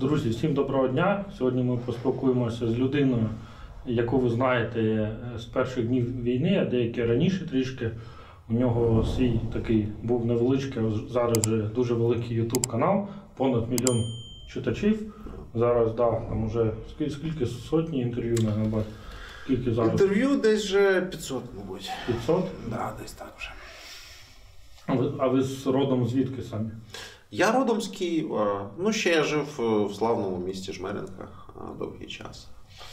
Друзі, всім доброго дня. Сьогодні ми поспілкуємося з людиною, яку ви знаєте з перших днів війни, а деякі раніше трішки. У нього свій такий був невеличкий, зараз вже дуже великий YouTube канал, понад 1 мільйон читачів. Зараз, там уже скільки сотні інтерв'ю, мабуть. Скільки зараз? Інтерв'ю десь вже 500, мабуть. 500? Да, десь так вже. А ви родом звідки самі? Я родом з Києва. Ще я жив в славному місті Жмеринка довгий час.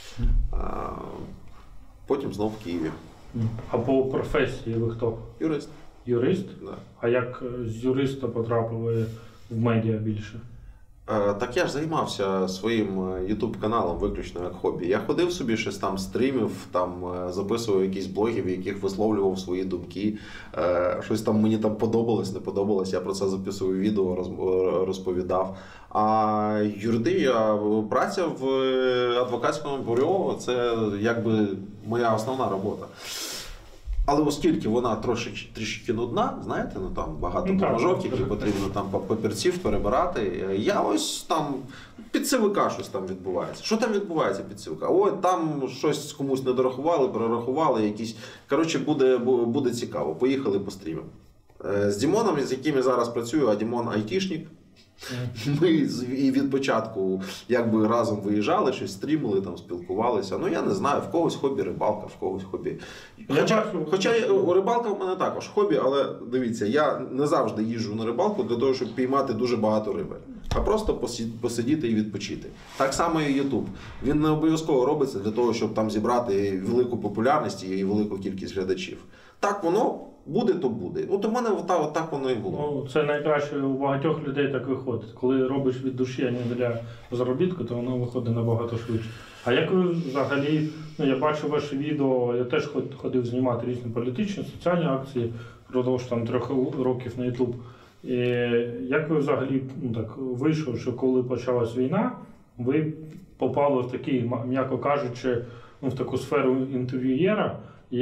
Потім знов в Києві. А по професії ви хто? Юрист. Юрист? Да. А як з юриста потрапили в медіа більше? Так я ж займався своїм YouTube-каналом виключно як хобі. Я ходив собі, щось там стрімив, записував якісь блоги, в яких висловлював свої думки. Щось там мені подобалось, не подобалось, я про це записував відео, розповідав. А праця в адвокатському бюро – це якби моя основна робота. Але оскільки вона трішки нудна, знаєте, там багато бумажок, які потрібно там папірців перебирати, я ось там під ЦВК щось там відбувається. Що там відбувається під ЦВК? Ой, там щось комусь не дорахували, перерахували, якісь. Коротше, буде цікаво. Поїхали по стрімам. З Дімоном, з яким я зараз працюю, а Дімон айтішник. Ми і від початку якби разом виїжджали, щось стрімили, там спілкувалися. Я не знаю, в когось хобі рибалка, в когось хобі. Хоча рибалка в мене також хобі, але дивіться, я не завжди їжджу на рибалку для того, щоб піймати дуже багато риби, а просто посидіти і відпочити. Так само і YouTube. Він не обов'язково робиться для того, щоб там зібрати велику популярність і велику кількість глядачів. Так воно буде, то буде. От у мене так воно і було. Це найкраще у багатьох людей так виходить. Коли робиш від душі, а не для заробітку, то воно виходить набагато швидше. А як ви взагалі, я бачу ваше відео, я теж ходив знімати різні політичні, соціальні акції, впродовж 3 років на YouTube. І як ви взагалі вийшов, що коли почалась війна, ви попали в такий, м'яко кажучи, в таку сферу інтерв'юєра,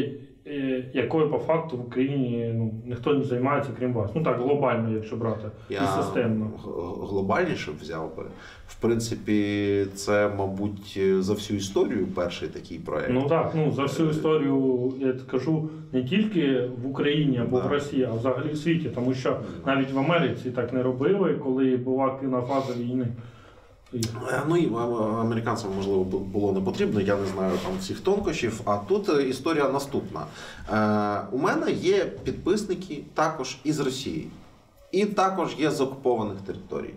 якою по факту в Україні ніхто не займається, крім вас. Глобально, якщо брати, і системно. Я глобальніше взяв би. В принципі, це, мабуть, за всю історію перший такий проєкт. За всю історію, я кажу, не тільки в Україні або в Росії, а взагалі в світі. Тому що навіть в Америці так не робили, коли була активна фаза війни. І американцям, можливо, було не потрібно, я не знаю там всіх тонкощів, а тут історія наступна. У мене є підписники також із Росії, і також є з окупованих територій.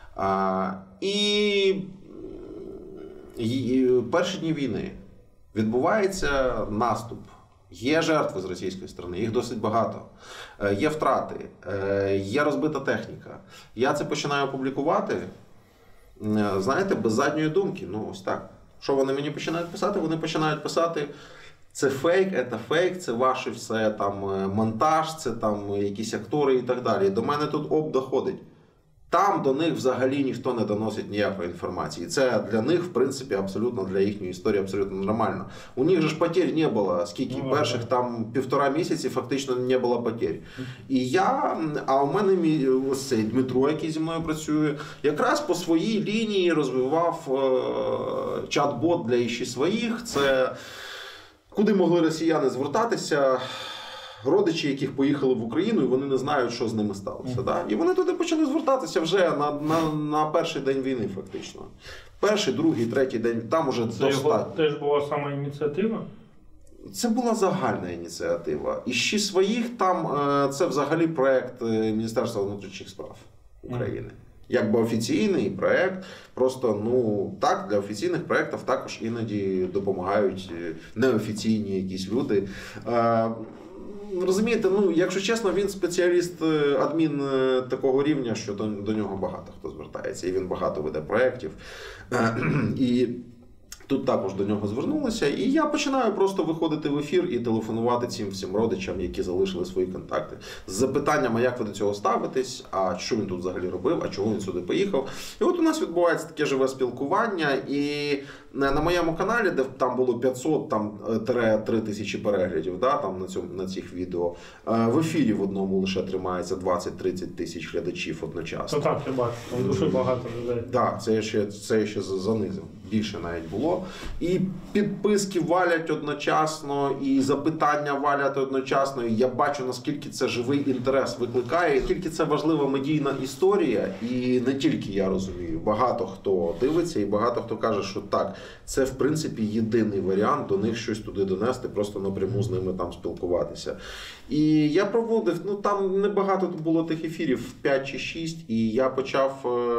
І перші дні війни відбувається наступ. Є жертви з російської сторони, їх досить багато. Є втрати, є розбита техніка. Я це починаю публікувати. Знаєте, без задньої думки, ось так. Що вони мені починають писати? Вони починають писати, це фейк, це ваше все там монтаж, це там якісь актори і так далі. До мене тут доходить. Там до них взагалі ніхто не доносить ніякої інформації. Це для них, в принципі, абсолютно для їхньої історії абсолютно нормально. У них же ж потерь не було, скільки перших там 1,5 місяці фактично не було потерь. А у мене ось цей Дмитро, який зі мною працює, якраз по своїй лінії розвивав чат-бот для іще своїх. Це куди могли росіяни звертатися, родичі, яких поїхали в Україну, і вони не знають, що з ними сталося. Да? І вони туди почали звертатися вже на перший день війни, фактично. Перший, другий, третій день, там уже достатньо. Це теж була сама ініціатива? Це була загальна ініціатива. І ще своїх там, це взагалі проєкт Міністерства внутрішніх справ України. Якби офіційний проєкт, просто, так, для офіційних проєктів також іноді допомагають неофіційні якісь люди. Розумієте, якщо чесно, він спеціаліст, адмін такого рівня, що до нього багато хто звертається, і він багато веде проєктів. І Тут також до нього звернулися, і я починаю просто виходити в ефір і телефонувати цим всім родичам, які залишили свої контакти. З запитанням, а як ви до цього ставитесь, а що він тут взагалі робив, а чого він сюди поїхав. І от у нас відбувається таке живе спілкування, і на моєму каналі, де там було 500-3000 переглядів, да, там на цих відео, в ефірі в одному лише тримається 20-30 тисяч глядачів одночасно. То так, я бачу, там дуже багато людей. Так, це я ще занизив. Більше навіть було. І підписки валять одночасно, і запитання валять одночасно. І я бачу, наскільки це живий інтерес викликає, і наскільки це важлива медійна історія. І не тільки я розумію. Багато хто дивиться і багато хто каже, що так, це в принципі єдиний варіант до них щось туди донести, просто напряму з ними там спілкуватися. І я проводив, там небагато було тих ефірів, 5 чи 6, і я почав...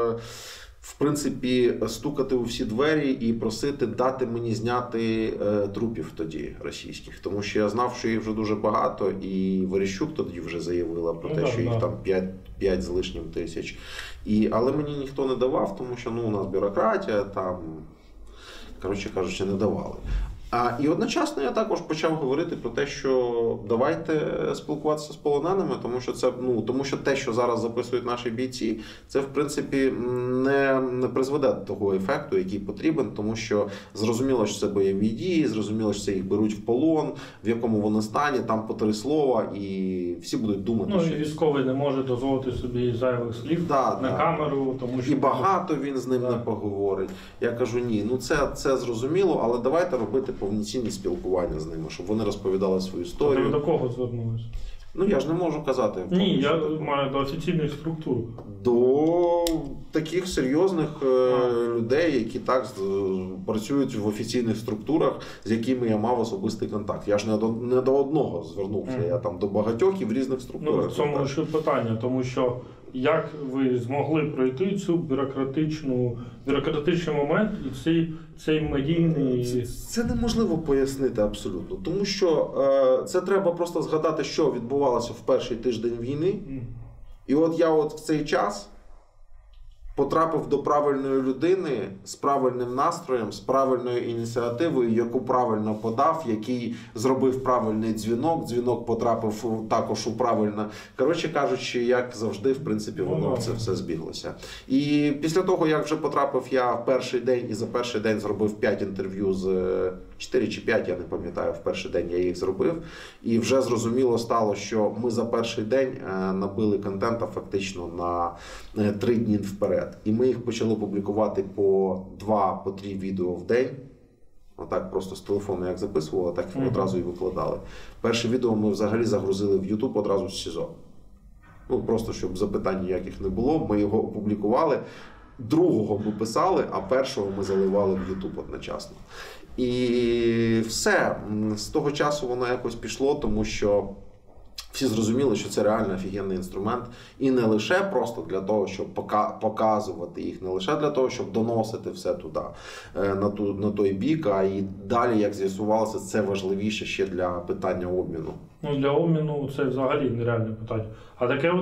в принципі, стукати у всі двері і просити дати мені зняти трупів тоді російських. Тому що я знав, що їх вже дуже багато, і Верещук тоді вже заявила про те, що їх там 5 з лишнім тисяч. Але мені ніхто не давав, тому що у нас бюрократія, там, коротше кажучи, не давали. І одночасно я також почав говорити про те, що давайте спілкуватися з полоненими, тому що те, що зараз записують наші бійці, це в принципі не призведе до того ефекту, який потрібен, тому що зрозуміло, що це бойові дії, зрозуміло, що це їх беруть в полон, в якому вони стані, там по 3 слова, і всі будуть думати, що... і військовий не може дозволити собі зайвих слів на камеру, тому що... І багато він з ним не поговорить. Я кажу, ні, це зрозуміло, але давайте робити повноцінні спілкування з ними, щоб вони розповідали свою історію. А ви до кого звернулися? Я ж не можу казати. Ні, я маю до офіційних структур. До таких серйозних людей, які так працюють в офіційних структурах, з якими я мав особистий контакт. Я ж не до одного звернувся, я там до багатьох і в різних структурах. В цьому ще питання, тому що як ви змогли пройти цю бюрократичний момент і цей медійний... Це неможливо пояснити абсолютно, тому що це треба просто згадати, що відбувалося в перший тиждень війни. І от я в цей час потрапив до правильної людини з правильним настроєм, з правильною ініціативою, яку правильно подав, який зробив правильний дзвінок потрапив також у правильне. Коротше кажучи, як завжди, в принципі, воно це все збіглося. І після того, як вже потрапив я в перший день, і за перший день зробив 5 інтерв'ю з 4 чи 5, я не пам'ятаю, в перший день я їх зробив. І вже зрозуміло стало, що ми за перший день набили контента фактично на 3 дні вперед. І ми їх почали публікувати по 2-3 відео в день. Отак просто з телефону як записували, так і одразу і викладали. Перше відео ми взагалі загрузили в YouTube одразу з СІЗО. Просто щоб запитань ніяких не було. Ми його опублікували. Другого ми писали, а першого ми заливали в YouTube одночасно. І все. З того часу воно якось пішло, тому що всі зрозуміли, що це реально офігенний інструмент. І не лише просто для того, щоб показувати їх, не лише для того, щоб доносити все туди, на той бік, а і далі, як з'ясувалося, це важливіше ще для питання обміну. Для обміну це взагалі нереальне питання. А таке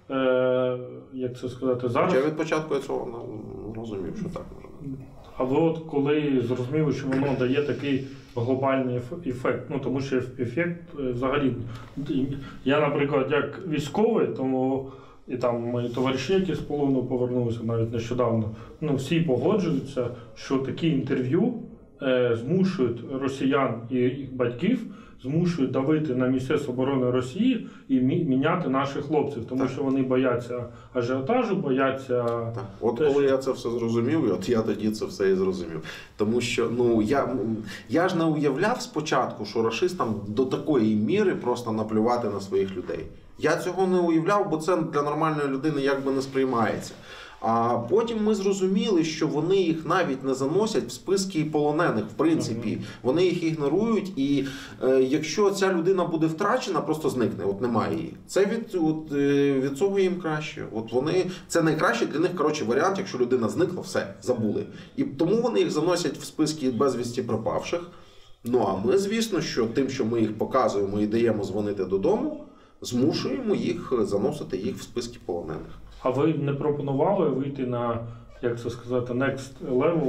як це сказати, зараз... Хоча від початку я цього не розумів, що так може бути. А ви коли зрозуміли, що воно дає такий глобальний ефект, тому що ефект взагалі, я, наприклад, як військовий, тому і там мої товариші, які з полону повернулися навіть нещодавно, всі погоджуються, що такі інтерв'ю змушують росіян і їх батьків, змушують давити на Міністерство оборони Росії і міняти наших хлопців, тому що вони бояться ажіотажу, бояться... Так. Коли я це все зрозумів, от я тоді це все і зрозумів. Тому що я ж не уявляв спочатку, що рашистам до такої міри просто наплювати на своїх людей. Я цього не уявляв, бо це для нормальної людини якби не сприймається. А потім ми зрозуміли, що вони їх навіть не заносять в списки полонених, в принципі. Вони їх ігнорують, і якщо ця людина буде втрачена, просто зникне, немає її. Це від цього їм краще. Це найкращий для них, варіант, якщо людина зникла, все, забули. І тому вони їх заносять в списки безвісті пропавших. А ми, звісно, що тим, що ми їх показуємо і даємо дзвонити додому, змушуємо їх заносити їх в списки полонених. А ви не пропонували вийти на, як це сказати, next level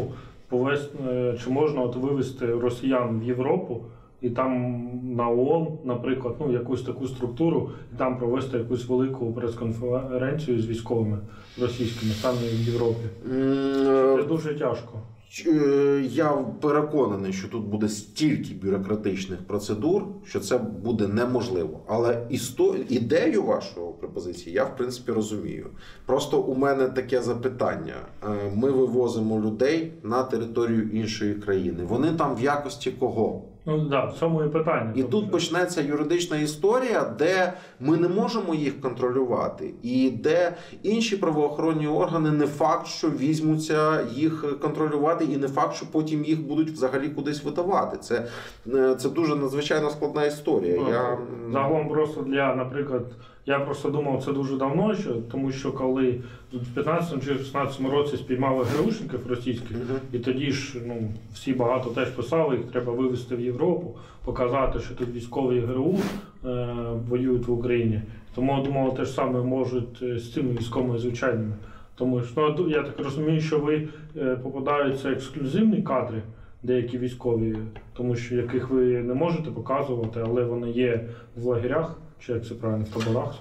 чи можна от вивезти росіян в Європу і там на ООН, наприклад, ну, якусь таку структуру, і там провести якусь велику прес-конференцію з військовими російськими, саме в Європі. Це дуже тяжко. Я переконаний, що тут буде стільки бюрократичних процедур, що це буде неможливо. Але ідею вашої пропозиції я, в принципі, розумію. Просто у мене таке запитання. Ми вивозимо людей на територію іншої країни. Вони там в якості кого? Ну так, в цьому і питання. І тут почнеться юридична історія, де ми не можемо їх контролювати, і де інші правоохоронні органи не факт, що візьмуться їх контролювати, і не факт, що потім їх будуть взагалі кудись видавати. Це дуже надзвичайно складна історія. Загалом просто наприклад, я просто думав це дуже давно, тому що коли в 15 чи 16 році спіймали ГРУшників російських, і тоді ж всі багато теж писали, їх треба вивезти в Європу, показати, що тут військові ГРУ воюють в Україні. Тому я думав, те ж саме можуть з цими військовими звичайними. Тому що, я так розумію, що ви попадаються ексклюзивні кадри, деякі військові, тому що яких ви не можете показувати, але вони є в лагерях. Чи як це правильно, в таборах?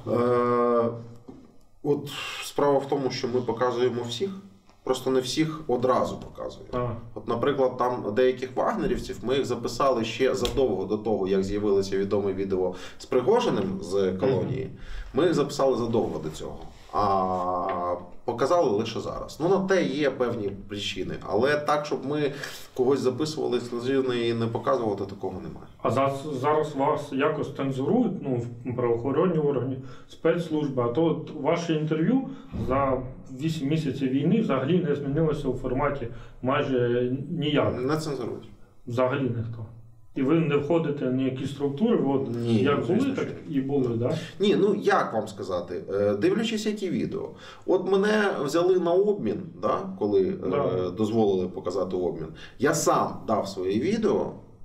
От справа в тому, що ми показуємо всіх, просто не всіх одразу показуємо. От, наприклад, там деяких вагнерівців ми їх записали ще задовго до того, як з'явилося відоме відео з Пригожиним з колонії. Ми їх записали задовго до цього. А показали лише зараз. Ну, на те є певні причини. Але так, щоб ми когось записували ексклюзивно і не показувати, такого немає. А зараз вас якось цензурують, в правоохоронні органи, спецслужби, а то ваше інтерв'ю за 8 місяців війни взагалі не змінилося у форматі майже ніяк. Не цензурують. Взагалі ніхто. І ви не входите в ніякі структури, Ні, як були, так і були, так? Да? Ні, як вам сказати, дивлячись які відео. От мене взяли на обмін, коли дозволили показати обмін. Я сам дав своє відео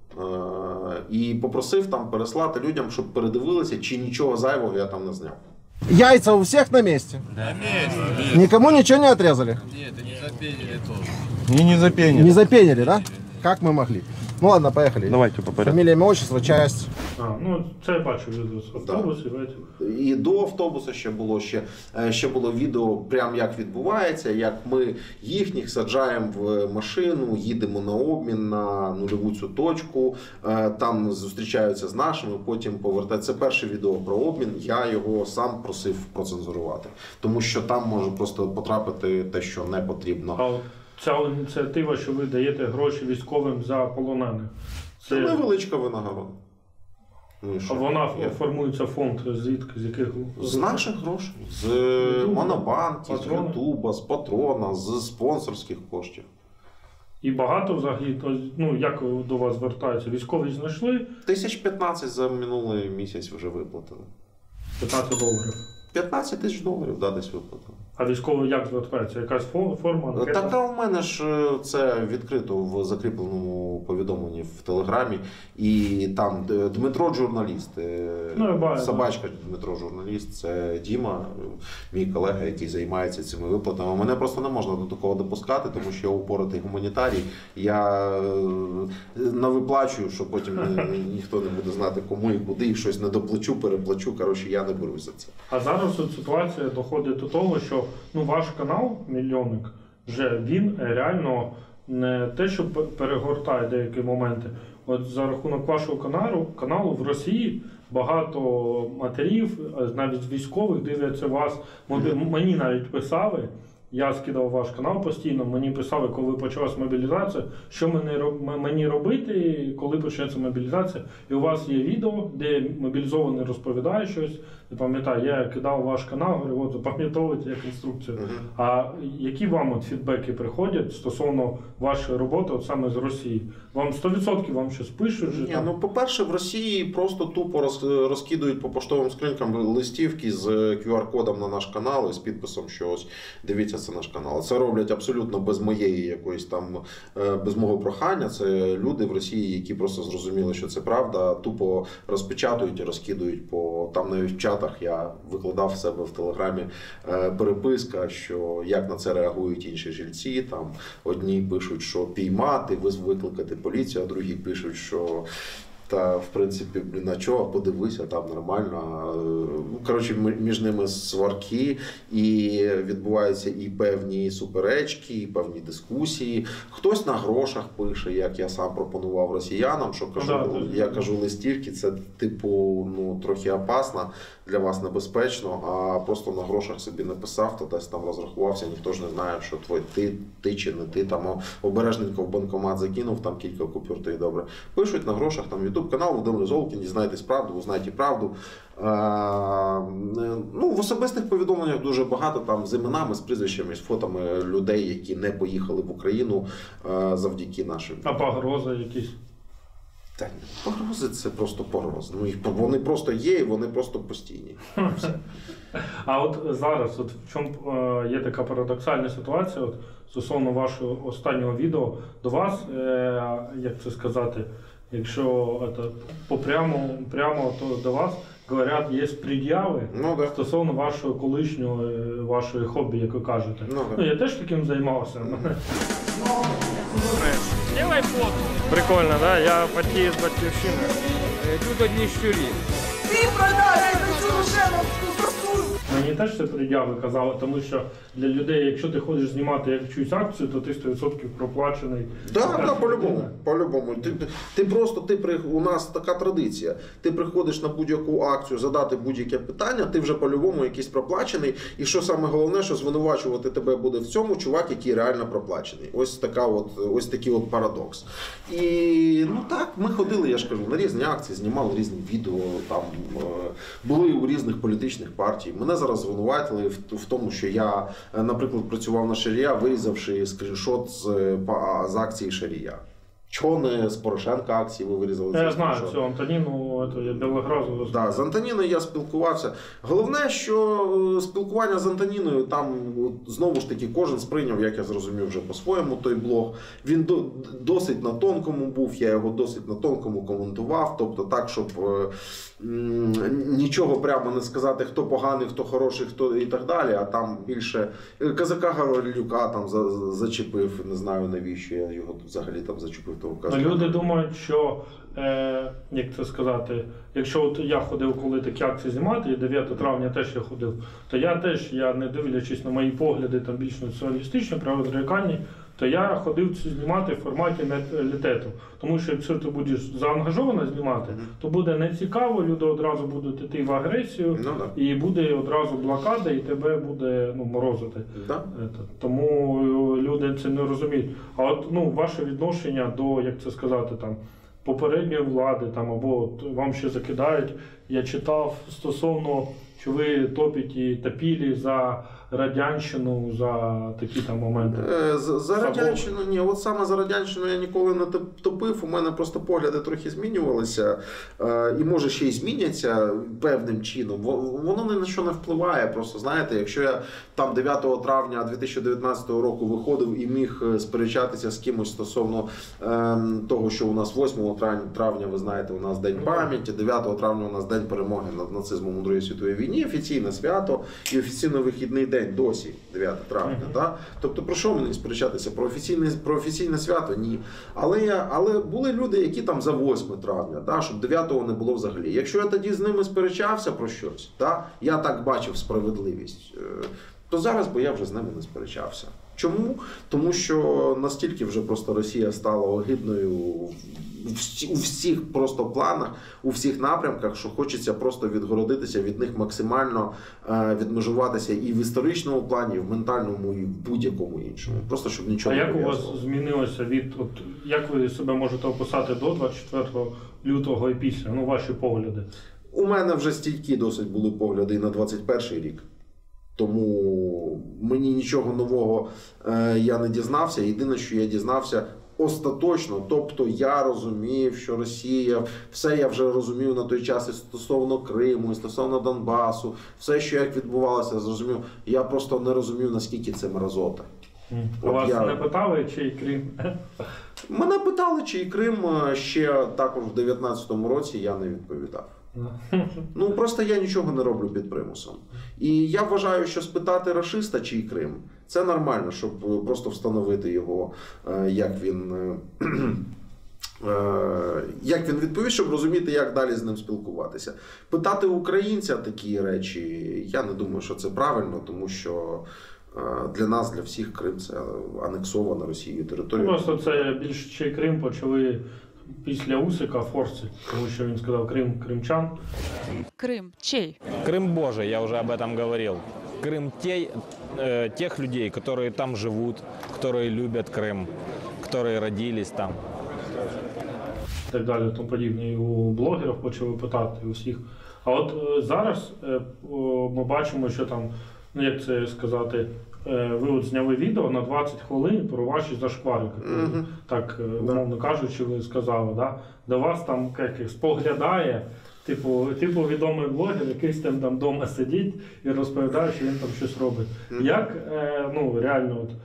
і попросив там переслати людям, щоб передивилися, чи нічого зайвого я там не зняв. Яйца у всех на месте? На месте. Никому ничего не отрезали? Нет, и не запенили тоже. И не запенили. Не запенили, да? Как мы могли? Ну ладно, поехали. Давайте по порядку. Фамилия, имя, отчество, часть. Це я бачу відео з автобусів. І до автобуса ще було відео, прям як відбувається, як ми їхніх саджаємо в машину, їдемо на обмін на нульову цю точку, там зустрічаються з нашими, потім повертаються. Це перше відео про обмін, я його сам просив процензурувати, тому що там може просто потрапити те, що не потрібно. Ця ініціатива, що ви даєте гроші військовим за полонених. Це невеличка винагорода. А вона формується фонд звідки, з яких? З наших грошей. З Монобанки, з Ютуба, з Патрона, з спонсорських коштів. І багато взагалі, як до вас звертаються? Військові знайшли? 1015 за минулий місяць вже виплатили. $15. 15 тисяч доларів, десь виплатили. А військовий як звертається? Якась форма? Так, у мене ж це відкрито в закріпленому повідомленні в Телеграмі. І там Дмитро журналіст, собачка Дмитро журналіст, це Діма, мій колега, який займається цими виплатами. Мене просто не можна до такого допускати, тому що я упоротий гуманітарій. Я навиплачую, що потім ніхто не буде знати кому і куди, і щось недоплачу, переплачу. Коротше, я не берусь за це. А зараз ситуація доходить до того, що ваш канал «Мільйонник» вже він реально не те, що перегортає деякі моменти. От за рахунок вашого каналу в Росії багато матерів, навіть військових, дивляться вас. Мені навіть писали, я скидав ваш канал постійно, мені писали, коли почалась мобілізація, що мені робити, коли почнеться мобілізація. І у вас є відео, де мобілізований розповідає щось. Я пам'ятаю, я кидав ваш канал, говорю, запам'ятовуйте як інструкцію. А які вам фідбеки приходять стосовно вашої роботи саме з Росії? Вам 100% вам щось пишуть? Ні, по-перше, в Росії просто тупо розкидують по поштовим скринькам листівки з QR-кодом на наш канал і з підписом, що ось дивіться це наш канал. Це роблять абсолютно без моєї якоїсь там, без мого прохання. Це люди в Росії, які просто зрозуміли, що це правда, тупо розпечатують і розкидують по там навіть в чатах. Я викладав в себе в Телеграмі переписка, що як на це реагують інші жильці. Там одні пишуть, що піймати, викликати поліцію, а другі пишуть, що та, в принципі, на чого, подивися, там нормально. Коротше, між ними сварки, і відбуваються і певні суперечки, і певні дискусії. Хтось на грошах пише, як я сам пропонував росіянам, що кажу, я кажу, листівки, це типу, ну, трохи опасно, для вас небезпечно, а просто на грошах собі написав, то десь там розрахувався, ніхто ж не знає, що ти чи не ти, там обережненько в банкомат закинув, там кілька купюр, то й добре. Пишуть на грошах, там YouTube канал Володимир Золкін, дізнайтесь правду, узнайте правду. Ну, в особистих повідомленнях дуже багато там з іменами, з прізвищами, з фотами людей, які не поїхали в Україну завдяки нашим. А погрози якісь? Та ні, погрози це просто погрози. Ну, вони просто є і вони просто постійні. Все. А от зараз, от в чому є така парадоксальна ситуація, от, стосовно вашого останнього відео, до вас, як це сказати, якщо прямо то до вас говорять, є пред'яви стосовно вашого колишнього, вашої хобі, як ви кажете. Ну, я теж таким займався. Делай фото. Прикольно, да? Я потію з батьківщини. Тут одні щурі. Ти продай цю Рошеновську сосу! Мені теж це пред'яви казали, тому що для людей, якщо ти ходиш знімати якусь акцію, то ти 100% проплачений. Так, по-любому. У нас така традиція. Ти приходиш на будь-яку акцію, задати будь-яке питання, ти вже по-любому якийсь проплачений. І що саме головне, що звинувачувати тебе буде в цьому чувак, який реально проплачений. Ось такий от парадокс. І ну так, ми ходили, я ж кажу, на різні акції, знімали різні відео, там були у різних політичних партій. Мене зараз звинуватили в тому, що я, наприклад, працював на Шарія, вирізавши скріншот з акції Шарія. Чого не з Порошенка акції ви вирізали? Я знаю цю Антоніну, я Білогразу. Так, з Антоніною я спілкувався. Головне, що спілкування з Антоніною, там знову ж таки кожен сприйняв, як я зрозумів, вже по-своєму той блог. Він досить на тонкому був, я його досить на тонкому коментував. Тобто так, щоб нічого прямо не сказати, хто поганий, хто хороший, хто і так далі. А там більше Казака Гаврилюка там зачепив, не знаю навіщо я його взагалі там зачепив. Люди думають, що, як це сказати, якщо от я ходив, коли такі акції знімати, і 9 травня теж я ходив, то я не дивлячись на мої погляди, там більш націоналістичні, праводрекальні, то я ходив це знімати в форматі нейтралітету. Тому що якщо ти будеш заангажовано знімати, то буде нецікаво, люди одразу будуть йти в агресію, і буде одразу блокада, і тебе буде морозити. Тому люди це не розуміють. А от ваше відношення до, як це сказати, там, попередньої влади, там, або вам ще закидають, я читав стосовно, що ви топили за Радянщину, за такі там моменти. За Радянщину ні, от саме за Радянщину я ніколи не топив, у мене просто погляди трохи змінювалися, і може ще й зміняться певним чином. Воно ні на що не впливає, просто знаєте, якщо я там 9 травня 2019 року виходив і міг сперечатися з кимось стосовно того, що у нас 8 травня, ви знаєте, у нас День пам'яті, 9 травня у нас День перемоги над нацизмом у Другій світовій війні, офіційне свято і офіційно вихідний день досі, 9 травня. Да? Тобто про що мені сперечатися? Про офіційне свято? Ні. Але були люди, які там за 8 травня, да? Щоб 9-го не було взагалі. Якщо я тоді з ними сперечався про щось, да? Я так бачив справедливість, то зараз би я вже з ними не сперечався. Чому? Тому що настільки вже просто Росія стала огидною у всіх просто планах, у всіх напрямках, що хочеться просто відгородитися від них максимально, відмежуватися і в історичному плані, і в ментальному, і в будь-якому іншому. Просто щоб нічого не пов'язувало. А як у вас змінилося як ви себе можете описати до 24 лютого і після, ваші погляди? У мене вже стійкі досить були погляди і на 21 рік. Тому мені нічого нового я не дізнався. Єдине, що я дізнався, остаточно. Тобто я розумів, що Росія, все я вже розумів на той час і стосовно Криму, і стосовно Донбасу, все, що як відбувалося, я зрозумів. Я просто не розумів, наскільки це мразота. Вас не питали, чий Крим? Мене питали, чий Крим, ще також в 19-му році я не відповідав. Ну, просто я нічого не роблю під примусом. І я вважаю, що спитати рашиста, чий Крим, це нормально, щоб просто встановити його, як він відповість, щоб розуміти, як далі з ним спілкуватися. Питати українця такі речі, я не думаю, що це правильно, тому що для нас, для всіх Крим – це анексована Росією територія. Просто це більш чий Крим почали після Усика Форси, тому що він сказав Крим кримчан. Крым чей? Крым Божий, я уже об этом говорил. Крым тех людей, которые там живут, которые любят Крым, которые родились там. І так далі, тому подібне. І у блогерів почали питати, і у всіх. А от зараз ми бачимо, що там, ну як це сказати, ви от зняли відео на 20 хвилин про ваші зашквари, так, умовно кажучи, ви сказали, да? До вас там споглядає, типу відомий блогер, якийсь там вдома сидить і розповідає, що він там щось робить. Як, ну реально, от,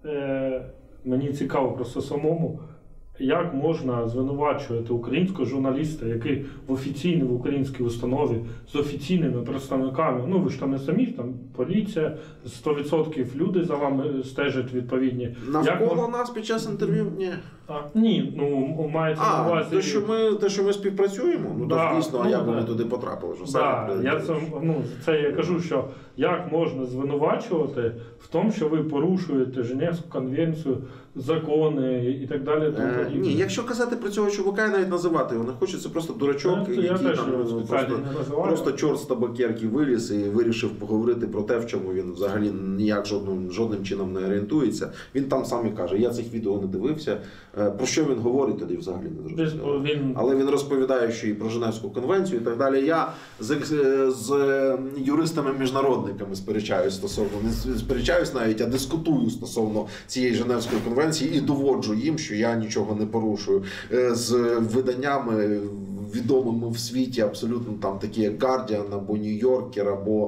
мені цікаво просто самому, як можна звинувачувати українського журналіста, який в офіційній в українській установі з офіційними представниками, ну ви ж там не самі, там поліція, 100% люди за вами стежать відповідні. Навколо нас під час інтерв'ю? Ні. Ні, ну мається на увазі. Те, що ми співпрацюємо, ну да, то дійсно, ну, як вони да. туди потрапили? Що Да, самі це я кажу, що як можна звинувачувати в тому, що ви порушуєте Женевську конвенцію, закони і так далі. Ні, якщо казати про цього чувака, я навіть називати його не хочу, це просто дурачок, який там просто чорт з табакерки виліз і вирішив поговорити про те, в чому він взагалі ніяк жодним чином не орієнтується. Він там сам і каже, я цих відео не дивився. Про що він говорить, тоді взагалі не зрозуміло. Але він розповідає, що і про Женевську конвенцію і так далі. Я з юристами-міжнародниками сперечаюсь стосовно, не сперечаюсь навіть, а дискутую стосовно цієї Женевської конвенції і доводжу їм, що я нічого не порушую. З виданнями відомими в світі, абсолютно там такі як Guardian, або New Yorker, або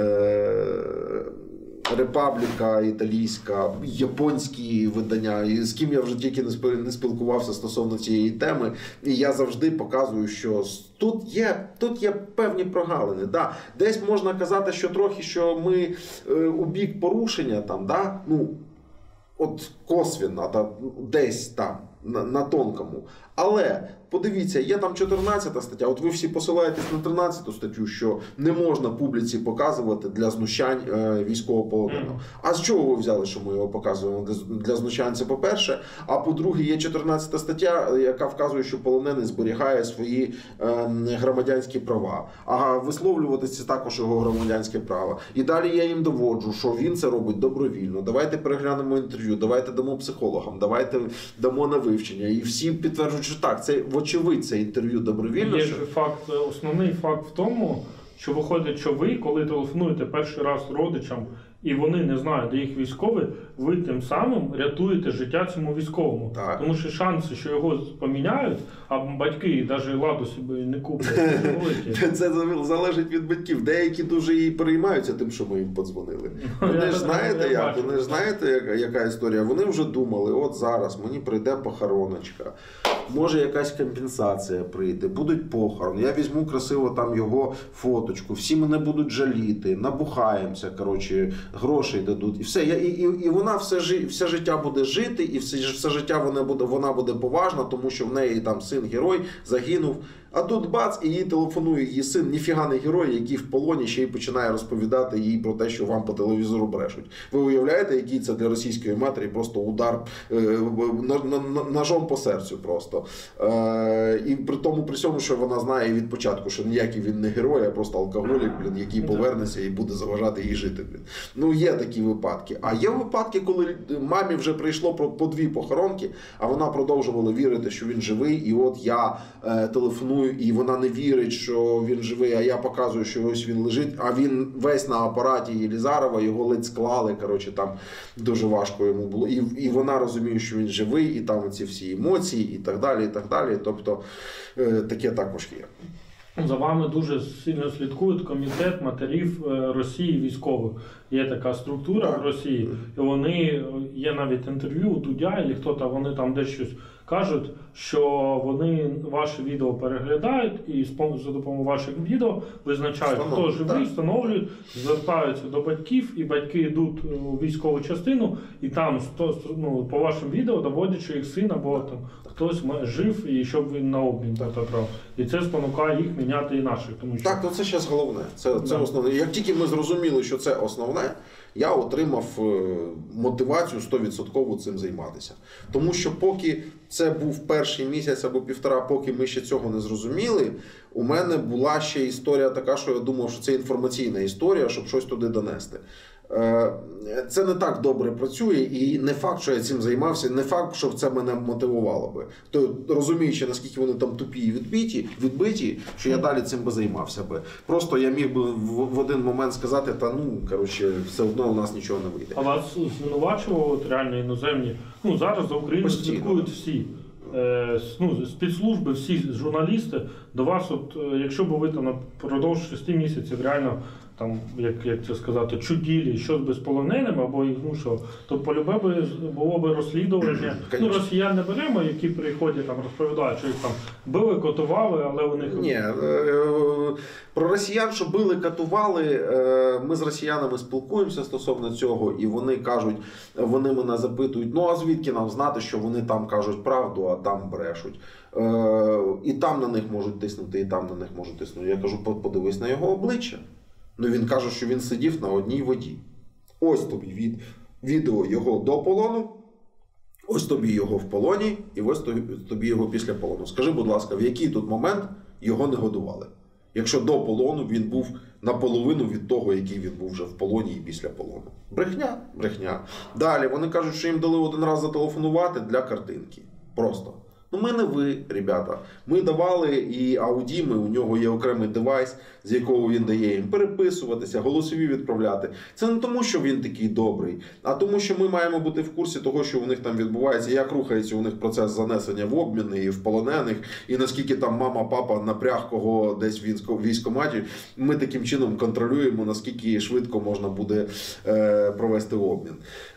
Репабліка італійська, японські видання, і з ким я вже тільки не спілкувався стосовно цієї теми. І я завжди показую, що тут є певні прогалини. Да. Десь можна казати, що трохи, що ми у бік порушення, там, да? Ну, от косвенно, да? Десь там, на тонкому. Але подивіться, є там 14 стаття, от ви всі посилаєтесь на 13 статтю, що не можна публіці показувати для знущань військовополоненого. А з чого ви взяли, що ми його показуємо для знущань? Це по-перше. А по-друге, є 14 стаття, яка вказує, що полонений зберігає свої громадянські права. А висловлюватися також його громадянське право. І далі я їм доводжу, що він це робить добровільно. Давайте переглянемо інтерв'ю, давайте дамо психологам, давайте дамо на вивчення. І всі підтверджують, що так, це вочевидь, це інтерв'ю добровільно. Є ж факт, основний факт в тому, що виходить, що ви, коли телефонуєте перший раз родичам, і вони не знають, де їх військовий, ви тим самим рятуєте життя цьому військовому. Так. Тому що шанси, що його поміняють, а батьки навіть ладу собі не куплять, великі. Це залежить від батьків. Деякі дуже і переймаються тим, що ми їм подзвонили. Вони ж знаєте як? Вони ж знаєте, яка історія? Вони вже думали, от зараз мені прийде похороночка, може якась компенсація прийде, будуть похорон, я візьму красиво там його фоточку, всі мене будуть жаліти, набухаємося, коротше, грошей дадуть, і все. І вона все життя буде жити, і все життя вона буде поважна, тому що в неї там син-герой загинув. А тут бац, і їй телефонує її син, ніфіга не герой, який в полоні, ще й починає розповідати їй про те, що вам по телевізору брешуть. Ви уявляєте, який це для російської матері просто удар ножом по серцю просто. І при цьому, що вона знає від початку, що ніякий він не герой, а просто алкоголік, який повернеться і буде заважати їй жити. Ну, є такі випадки. А є випадки, коли мамі вже прийшло по 2 похоронки, а вона продовжувала вірити, що він живий, і от я телефоную телефоную, і вона не вірить, що він живий, а я показую, що ось він лежить, а він весь на апараті Єлізарова, його ледь склали, коротше, там дуже важко йому було. І вона розуміє, що він живий, і там ці всі емоції, і так далі, і так далі. Тобто, таке також є. За вами дуже сильно слідкують комітет матерів Росії військових. Є така структура в Росії, і вони, є навіть інтерв'ю у Дудя, і хто-то, вони там десь щось кажуть, що вони ваші відео переглядають і за допомогою ваших відео визначають, хто живий, встановлюють, звертаються до батьків, і батьки йдуть у військову частину, і там по вашим відео доводять, що їх син або там хтось жив, і щоб він на обмін потрапив. І це спонукає їх міняти і наших. Тому що... Так, то це зараз головне. Це основне. Як тільки ми зрозуміли, що це основне, я отримав мотивацію 100% цим займатися. Тому що поки це був перший місяць або півтора, поки ми ще цього не зрозуміли, у мене була ще історія така, що я думав, що це інформаційна історія, щоб щось туди донести. Це не так добре працює, і не факт, що я цим займався, не факт, що це мене мотивувало би. То, розуміючи, наскільки вони там тупі і відбиті, що я далі цим би займався би. Просто я міг би в один момент сказати, все одно у нас нічого не вийде. А вас звинувачували реально іноземні? Зараз за Україну слідкують всі. Спецслужби, всі журналісти до вас, якщо б ви там продовж 6 місяців реально там, як це сказати, чуділі щось без полоненими, або то полюбе було б розслідування. Росіян не беремо, які приходять, там розповідають, що їх там били, катували, але у них... Ні, про росіян, що били, катували, ми з росіянами спілкуємося стосовно цього, і вони кажуть, вони мене запитують, а звідки нам знати, що вони там кажуть правду, а там брешуть. І там на них можуть тиснути, і там на них можуть тиснути. Я кажу, подивись на його обличчя. Він каже, що він сидів на одній воді. Ось тобі відео його до полону, ось тобі його в полоні, і ось тобі його після полону. Скажи, будь ласка, в який тут момент його не годували? Якщо до полону він був наполовину від того, який він був вже в полоні і після полону. Брехня. Далі вони кажуть, що їм дали один раз зателефонувати для картинки. Просто. Ми не ви, ребята. Ми давали і аудіми, у нього є окремий девайс, з якого він дає їм переписуватися, голосові відправляти. Це не тому, що він такий добрий, а тому, що ми маємо бути в курсі того, що у них там відбувається, як рухається у них процес занесення в обміни і в полонених, і наскільки там мама, папа напряг кого десь в військкоматі. Ми таким чином контролюємо, наскільки швидко можна буде провести обмін.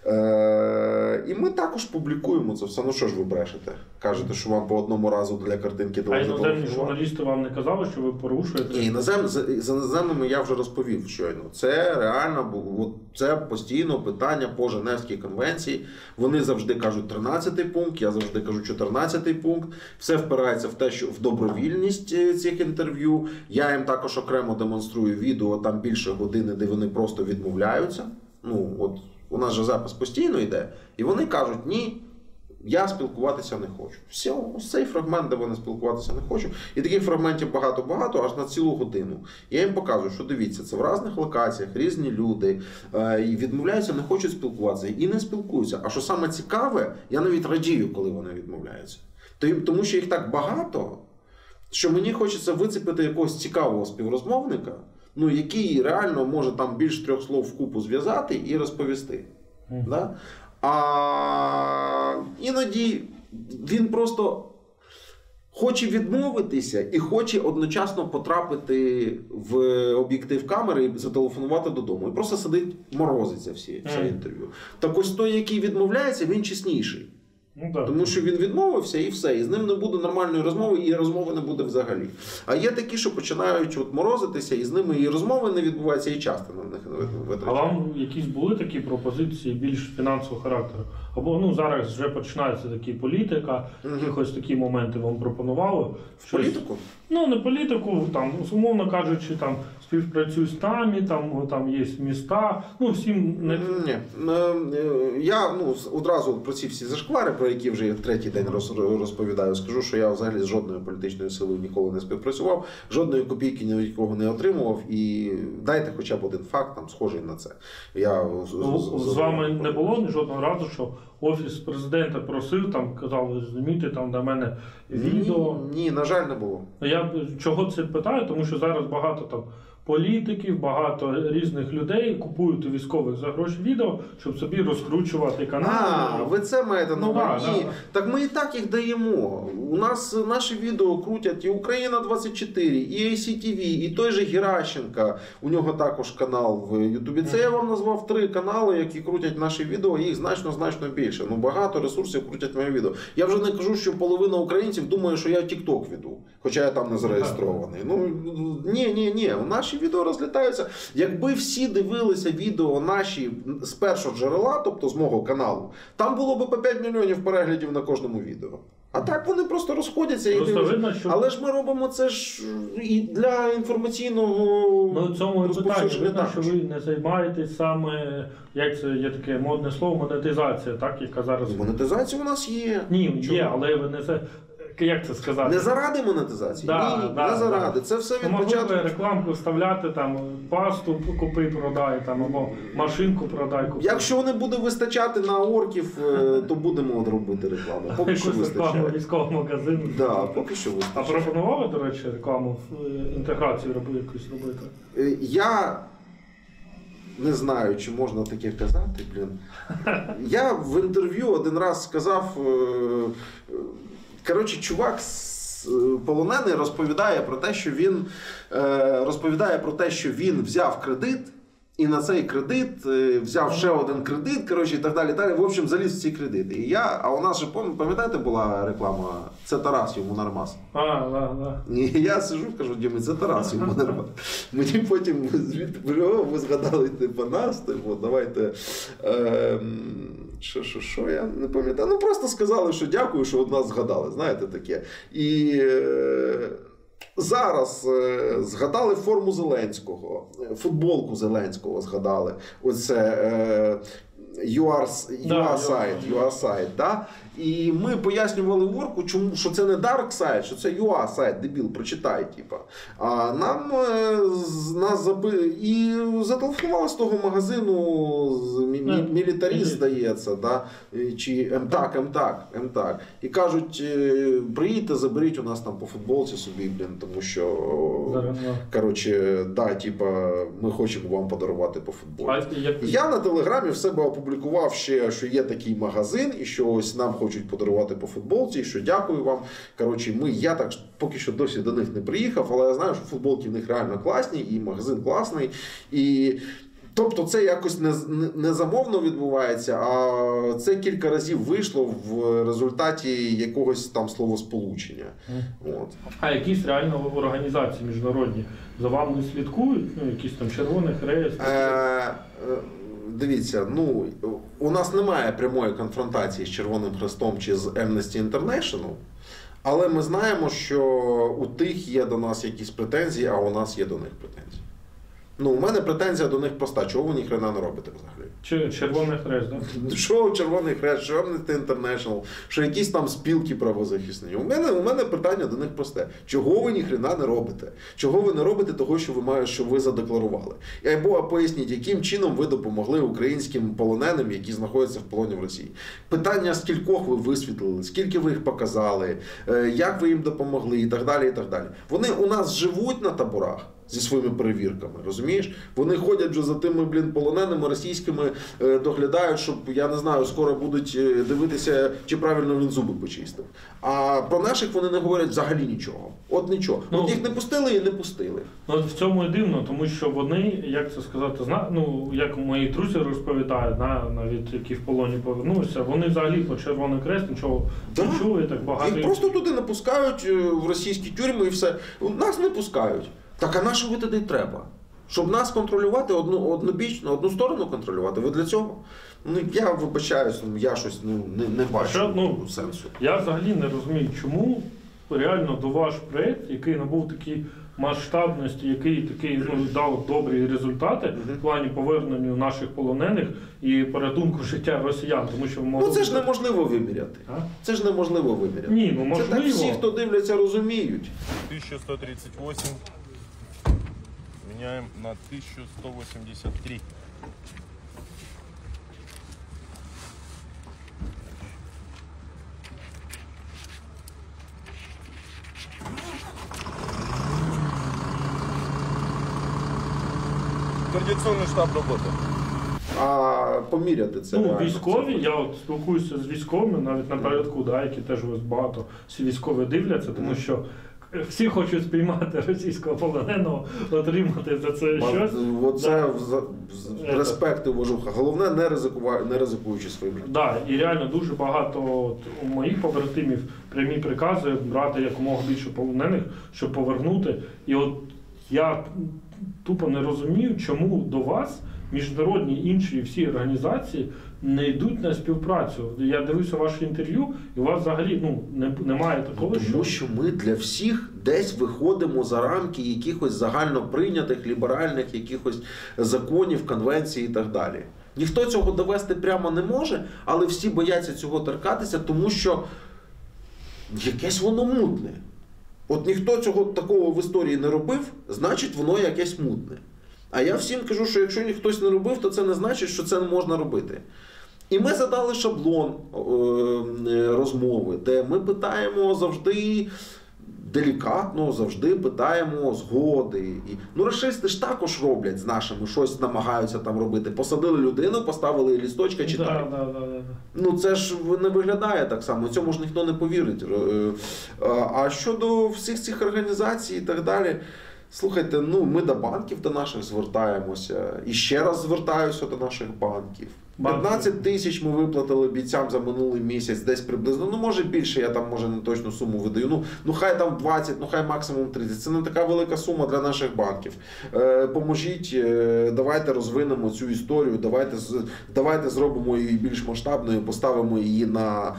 І ми також публікуємо це все. Що ж ви брешете? Кажете, що вам по одному разу для картинки дали. А іноземні журналісти вам не казали, що ви порушуєте? Ні, з іноземними я вже розповів щойно. Це реально, це постійно питання по Женевській конвенції. Вони завжди кажуть 13-й пункт, я завжди кажу 14-й пункт. Все впирається в те, що в добровільність цих інтерв'ю. Я їм також окремо демонструю відео, там більше години, де вони просто відмовляються. У нас же запис постійно йде. І вони кажуть, ні, я спілкуватися не хочу. Все, ось цей фрагмент, де вони спілкуватися не хочуть. І таких фрагментів багато-багато, аж на цілу годину. Я їм показую, що дивіться, це в різних локаціях, різні люди. І відмовляються, не хочуть спілкуватися. І не спілкуються. А що саме цікаве, я навіть радію, коли вони відмовляються. Тому що їх так багато, що мені хочеться вицепити якогось цікавого співрозмовника, який реально може там більш 3 слов вкупу зв'язати і розповісти. Да? А іноді він просто хоче відмовитися і хоче одночасно потрапити в об'єктив камери і зателефонувати додому. І просто сидить, морозиться все інтерв'ю. Так ось той, який відмовляється, він чесніший. Тому що він відмовився і все, і з ним не буде нормальної розмови, і розмови не буде взагалі. А є такі, що починають морозитися, і з ними і розмови не відбуваються, і часто на них витрачають. А вам якісь були такі пропозиції більш фінансового характеру? Або зараз вже починається такі політика, якихось такі моменти вам пропонували? Політику? Не політику, там, умовно кажучи, там, співпрацюю з нами, там є міста, всім... Ні. Я одразу про ці всі зашквари про які вже я третій день розповідаю. Скажу, що я взагалі з жодною політичною силою ніколи не співпрацював, жодної копійки ні від нікого не отримував. І дайте хоча б один факт, там, схожий на це. Я з вами не було жодного разу, що Офіс президента просив, там казав, зніміть там до мене відео? Ні, на жаль, не було. Я чого це питаю, тому що зараз багато там політиків, багато різних людей купують у військових за гроші відео, щоб собі розкручувати канали. Ви це маєте на увазі? Да. Так ми і так їх даємо. У нас наші відео крутять і Україна-24, і ACTV, і той же Геращенко. У нього також канал в Ютубі. Це я вам назвав 3 канали, які крутять наші відео, їх значно більше. Багато ресурсів крутять моє відео. Я вже не кажу, що половина українців думає, що я TikTok веду, хоча я там не зареєстрований. Ні. Наші відео розлітаються. Якби всі дивилися відео наші з першого джерела, тобто з мого каналу, там було б по 5 мільйонів переглядів на кожному відео. А так вони просто розходяться і дивляться. Але ж ми робимо це ж і для інформаційного цьому розповсюдження. Видно, що ви не займаєтесь саме, як це є таке модне слово, монетизація, так, яка зараз... Монетизація у нас є. Ні, є, але ви не це... Як це сказати? Не заради монетизації? Не заради. Це все від початку. Могли рекламку вставляти, там, пасту купи, продай, там, або машинку продай, купи. Якщо не буде вистачати на орків, то будемо робити рекламу. Поки що вистачає. Рекламу військового магазину. Так, поки що вистачає. А пропонували, до речі, рекламу, інтеграцію якусь робити? Я не знаю, чи можна таке казати, Я в інтерв'ю один раз сказав... чувак полонений розповідає про те, що він взяв кредит, і на цей кредит взяв ще один кредит, і так далі. В общем, заліз в ці кредити. А у нас же, пам'ятаєте, була реклама «Це Тарас, йому нормас». І я сижу, кажу, Діми, це Тарас, йому нормас. Мені потім звідти, ви згадали нас, давайте... Що я не пам'ятаю. Просто сказали, що дякую, що от нас згадали. Знаєте, таке. І зараз згадали форму Зеленського, футболку Зеленського згадали. Оце UA-сайт, да? І ми пояснювали Орку, що це не Dark Side, що це UA-сайт, дебіл, прочитай, А нас і зателефонували з того магазину, Мілітаріст, здається, да? Чи МТАК. І кажуть, приїдьте, заберіть у нас там по футболці собі, тому що, ми хочемо вам подарувати по футболці. Я на Телеграмі в себе опублікував ще, що є такий магазин, і що ось нам хочуть подарувати по футболці, і що дякую вам. Я так поки що досі до них не приїхав, але я знаю, що футболки в них реально класні, і магазин класний. Тобто це якось не замовно відбувається, а це кілька разів вийшло в результаті якогось там словосполучення. А якісь реально організації міжнародні за вами слідкують? Якісь там Червоний Хрест? Дивіться, у нас немає прямої конфронтації з Червоним Хрестом чи з Amnesty International, але ми знаємо, що у тих є до нас якісь претензії, а у нас є до них претензії. У мене претензія до них проста. Чого ви ніхрена не робите взагалі? Червоний Хрест, так? Що Червоний Хрест, що Amnesty International, що якісь там спілки правозахисні. У мене питання до них просте. Чого ви ніхрена не робите? Чого ви не робите того, що ви задекларували? Або поясніть, яким чином ви допомогли українським полоненим, які знаходяться в полоні в Росії? Питання, скількох ви висвітлили, скільки ви їх показали, як ви їм допомогли і так далі, і так далі. Вони у нас живуть на таборах зі своїми перевірками, розумієш? Вони ходять вже за тими, полоненими російськими, доглядають, щоб, я не знаю, скоро будуть дивитися, чи правильно він зуби почистив. А про наших вони не говорять взагалі нічого. От нічого. Їх не пустили і не пустили. В цьому і дивно, тому що вони, як це сказати, як мої друзі розповідають, навіть які в полоні повернулися, вони взагалі по Червоний Хрест нічого не чули, так багато. Їх просто туди не пускають в російські тюрми і все. Нас не пускають. Так, а на що ви туди треба? Щоб нас контролювати, однобічно, одну сторону контролювати? Ви для цього? Я вибачаюсь, я щось не бачу сенсу. Я взагалі не розумію, чому реально до ваш проєкт, який набув такий масштабності, який такий дав добрі результати в плані повернення наших полонених і порятунку життя росіян. Тому що Ну це ж неможливо виміряти. А? Це ж неможливо виміряти. Ні, ну Це так можливо. всі, хто дивляться, розуміють. 1138 меняем на 1183. Координационный штаб работает. А поміряти це Ну, реально. військові, я от спілкуюся з військовими, навіть напередку, да, які теж ось багато всі військові дивляться, тому що всі хочуть спіймати російського полоненого, отримати за це щось. Оце Да. респект і уважуха. Головне не ризикуючи своїм життям. Да, і реально дуже багато от, у моїх побратимів прямі прикази брати якомога більше полонених, щоб повернути. І от я тупо не розумію, чому до вас міжнародні інші всі організації не йдуть на співпрацю. Я дивився ваше інтерв'ю, і у вас взагалі немає такого, Тому що ми для всіх десь виходимо за рамки якихось загально прийнятих, ліберальних якихось законів, конвенцій і так далі. Ніхто цього довести прямо не може, але всі бояться цього торкатися, тому що якесь воно мутне. От ніхто цього такого в історії не робив, значить воно якесь мутне. А я всім кажу, що якщо хтось не робив, то це не значить, що це не можна робити. І ми задали шаблон розмови, де ми питаємо завжди делікатно, завжди питаємо згоди. Ну, рашисти ж також роблять з нашими, щось намагаються там робити. Посадили людину, поставили лісточка, читай. Да. Ну, це ж не виглядає так само, цьому ж ніхто не повірить. А щодо всіх цих організацій і так далі, слухайте, ну ми до банків до наших звертаємося. І ще раз звертаюся до наших банків. 15 тисяч ми виплатили бійцям за минулий місяць, десь приблизно, ну може більше, я там може не точну суму видаю, ну хай там 20, ну хай максимум 30. Це не така велика сума для наших банків. Поможіть, давайте розвинемо цю історію, давайте зробимо її більш масштабною, поставимо її на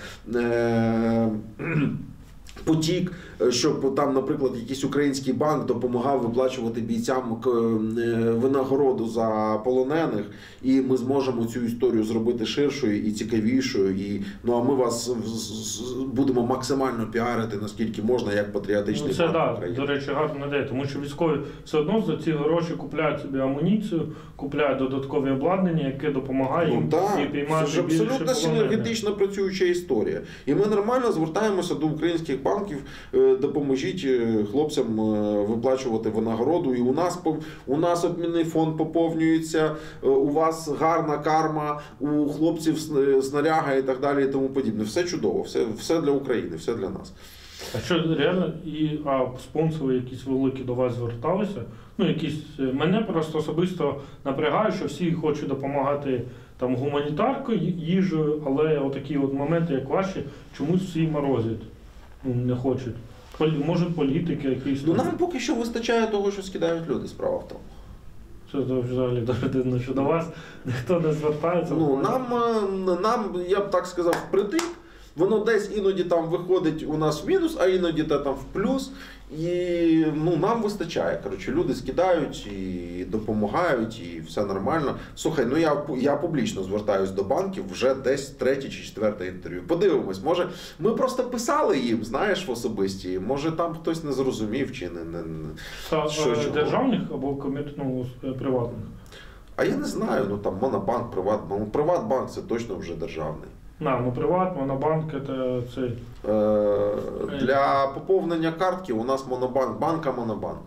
потік, щоб там, наприклад, якийсь український банк допомагав виплачувати бійцям винагороду за полонених, і ми зможемо цю історію зробити ширшою і цікавішою. Ну а ми вас будемо максимально піарити, наскільки можна, як патріотичний це, банк України. До речі, гарна ідея, тому що військові все одно за ці гроші купляють собі амуніцію, купляють додаткові обладнання, яке допомагає їм і піймати це ж більше абсолютно синергетично працююча історія. І ми нормально звертаємося до українських банків, допоможіть хлопцям виплачувати винагороду. І у нас обмінний фонд поповнюється, у вас гарна карма, у хлопців снаряга і так далі і тому подібне. Все чудово, все для України, все для нас. А що реально спонсори якісь великі до вас зверталися? Ну, мене просто особисто напрягає, що всі хочуть допомагати там гуманітаркою, їжею, але отакі от моменти, як ваші, чомусь всі морозять. Не хочуть. Може політики якісь. Ну нам поки що вистачає того, що скидають люди, справа в тому. Це взагалі дуже дивно, що до вас ніхто не звертається. Ну, нам, я б так сказав, впритик. Воно десь іноді там виходить у нас в мінус, а іноді там в плюс. І нам вистачає. Коротше, люди скидають і допомагають, і все нормально. Слухай, я публічно звертаюсь до банків вже десь 3-й чи 4-й інтерв'ю. Подивимось, може ми просто писали їм, знаєш, в особисті, може там хтось не зрозумів чи не... Державних або приватних? А я не знаю, там Монобанк, Приватбанк. Приватбанк це точно вже державний. Приват, Монобанк, це цей. Для поповнення картки у нас Монобанк, банка Монобанка.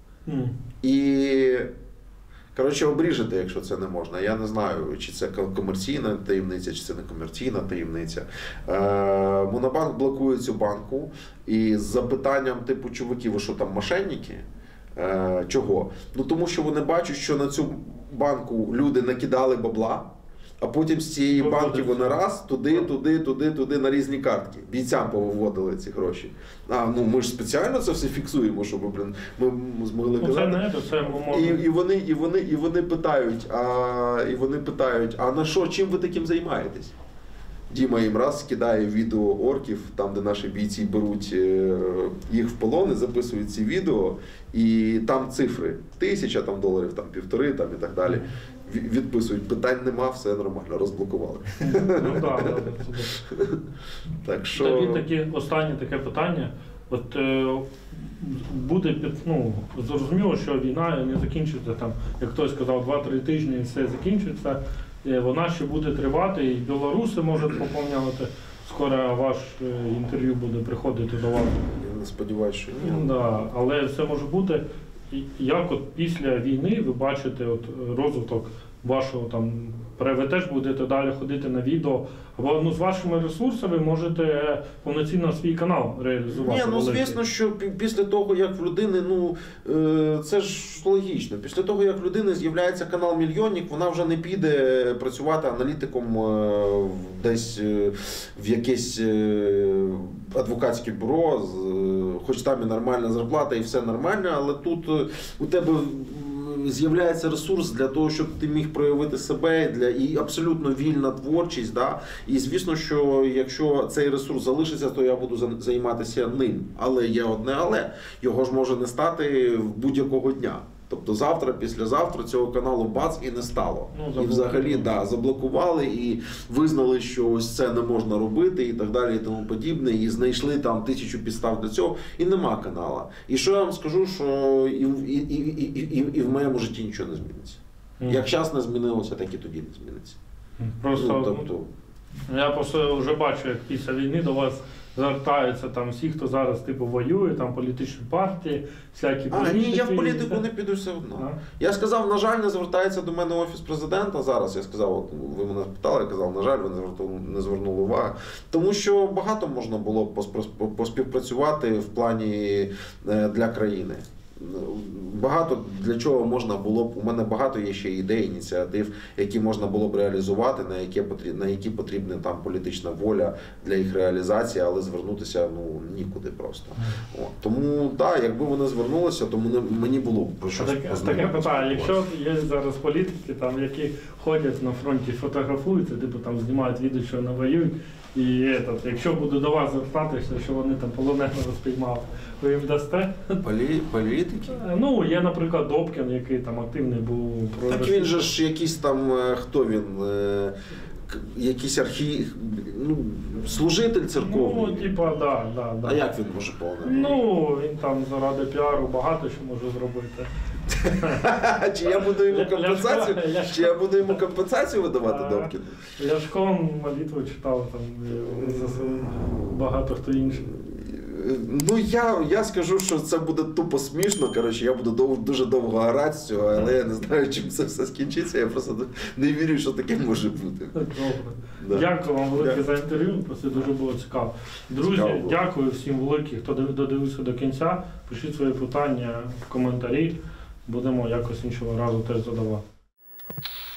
І, коротше, обріжете, якщо це не можна. Я не знаю, чи це комерційна таємниця, чи це не комерційна таємниця. Монобанк блокує цю банку і з запитанням типу, чуваки, ви що там, мошенники? Чого? Ну тому що вони бачать, що на цю банку люди накидали бабла, а потім з цієї банки вони раз, туди, на різні картки. Бійцям повиводили ці гроші. Ми ж спеціально це все фіксуємо, щоб ми змогли казати. І вони питають, а на що, чим ви таким займаєтесь? Діма їм раз скидає відео орків, там, де наші бійці беруть їх в полон і записують ці відео, і там цифри $1000 там, $1,5 там, і так далі. Відписують, питань нема, все нормально, розблокували. Ну так, Так що... Тобі таке останнє таке питання. От буде, ну, зрозуміло, що війна не закінчиться там, як хтось сказав, 2-3 тижні і все закінчиться. Вона ще буде тривати, і білоруси можуть поповнювати. Скоро ваш інтерв'ю буде приходити до вас. Я не сподіваюся, що ні. Да, але все може бути. Як от після війни ви бачите от розвиток вашого там, ви теж будете далі ходити на відео, або ну, з вашими ресурсами можете повноцінно свій канал реалізувати? Ні, ну звісно, що після того, як в людини, ну це ж логічно, після того, як в людини з'являється канал Мільйонник, вона вже не піде працювати аналітиком десь в якесь адвокатське бюро, хоч там і нормальна зарплата і все нормально, але тут у тебе з'являється ресурс для того, щоб ти міг проявити себе, і абсолютно вільна творчість. Да? І звісно, що якщо цей ресурс залишиться, то я буду займатися ним. Але є одне але, його ж може не стати будь-якого дня. Тобто завтра, післязавтра цього каналу бац і не стало. І взагалі заблокували і визнали, що ось це не можна робити і так далі і тому подібне. І знайшли там 1000 підстав для цього і нема канала. І що я вам скажу, що і в моєму житті нічого не зміниться. Як час не змінилося, так і тоді не зміниться. Просто, тобто... Я просто вже бачу, як після війни до вас звертаються там всі, хто зараз типу воює, там політичні партії, всякі політики. Ні, я в політику не піду все одно. Я сказав, на жаль, не звертається до мене Офіс Президента зараз. Я сказав, от, ви мене питали, я казав, на жаль, ви не звернули уваги. Тому що багато можна було поспівпрацювати в плані для країни. Багато для чого можна було б, у мене багато є ще ідей, ініціатив, які можна було б реалізувати, на які потрібна там політична воля для їх реалізації, але звернутися нікуди просто. От. Тому так, якби вони звернулися, то мені було б про щось познайомитися. Таке питання, якщо є зараз політики, там, які ходять на фронті, фотографуються, типу там знімають відео, що вони воюють, і якщо буду до вас звертатися, що вони там полоненого спіймали, ви їм дасте? Політики? Ну, є, наприклад, Добкін, який там активний був. Так він же ж якийсь там, хто він, якийсь служитель церковний. Ну, типа, да. А як він може полонений? Ну, він там заради піару багато що може зробити. Чи я буду йому компенсацію видавати, Добкіну? Ляшком молитву читав, там, багато хто інший. Ну, я скажу, що це буде тупо смішно, коротше, я буду дуже довго орати з цього, але я не знаю, чим це все скінчиться, я просто не вірю, що таке може бути. Добре. Да. Дякую вам велике за інтерв'ю, просто дуже було цікаво. Друзі, дякую всім великим, хто додивився до кінця, пишіть свої питання в коментарі, будемо якось іншого разу теж задавати.